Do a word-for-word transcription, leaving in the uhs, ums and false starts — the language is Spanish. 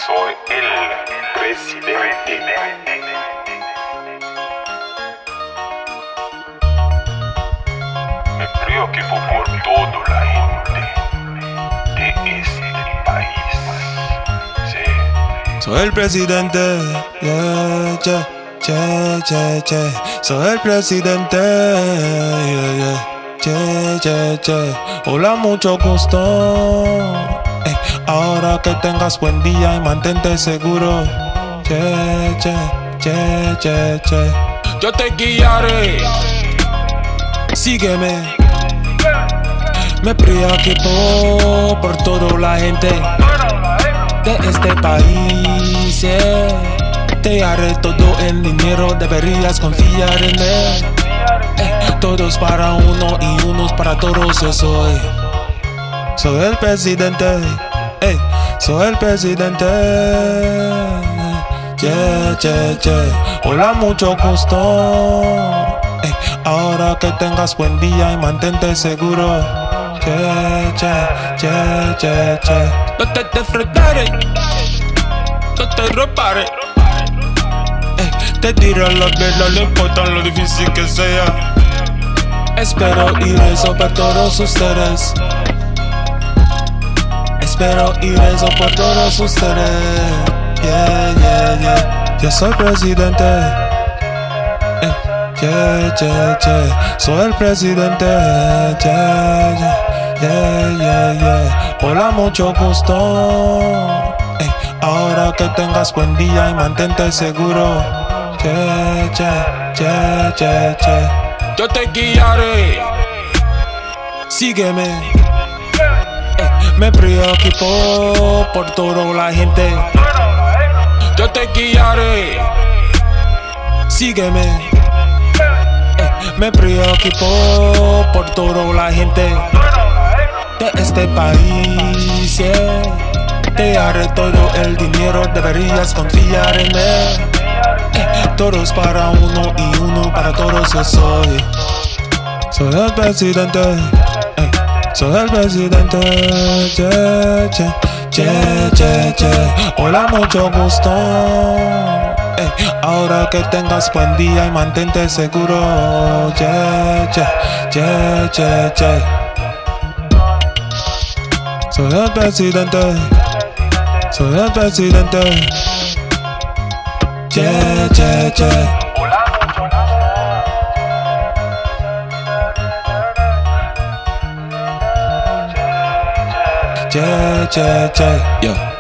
Soy el presidente. Me preocupo por toda la gente de este país. Sí. Soy el presidente, yeah, yeah, yeah, yeah, yeah. Soy el presidente, yeah, yeah, yeah, yeah, yeah. Hola, mucho gusto. Eh, ahora que tengas buen día y mantente seguro. Yeah, yeah, yeah, yeah, yeah. Yo te guiaré, sígueme. Me preocupo por toda la gente de este país, yeah. Te haré todo en dinero, deberías confiar en él. Eh, todos para uno y unos para todos yo soy. Soy el presidente, eh, soy el presidente. Yeah, yeah, yeah. Hola, mucho gusto. Eh, ahora que tengas buen día y mantente seguro. Yeah, yeah, yeah, yeah, yeah. No te defraudaré, no te robaré. Eh, te diré la verdad, no importa lo difícil que sea. Espero iré sobre todos ustedes. Espero iré sobre todos ustedes. Yeah, yeah, yeah. Yo soy presidente. Eh, yeah, yeah, yeah. Soy el presidente. Yeah, yeah. Yeah, yeah, yeah. Hola, mucho gusto. Eh, ahora que tengas buen día y mantente seguro. Yeah, yeah, yeah, yeah, yeah. Yo te guiaré, sígueme. Eh, me preocupo por toda la gente. Yo te guiaré, sígueme. Eh, me preocupo por toda la gente de este país, yeah. Te haré todo el dinero, deberías confiar en él. Eh, todos para uno y uno para todos yo soy. Soy el presidente, eh, soy el presidente, yeah, yeah, yeah, yeah, yeah. Hola, mucho gusto. Eh, ahora que tengas buen día y mantente seguro. Yeah, yeah, yeah, yeah, yeah. Soy el presidente, soy el presidente. Yeah, yeah, yeah. Yeah, yeah, yeah, yeah.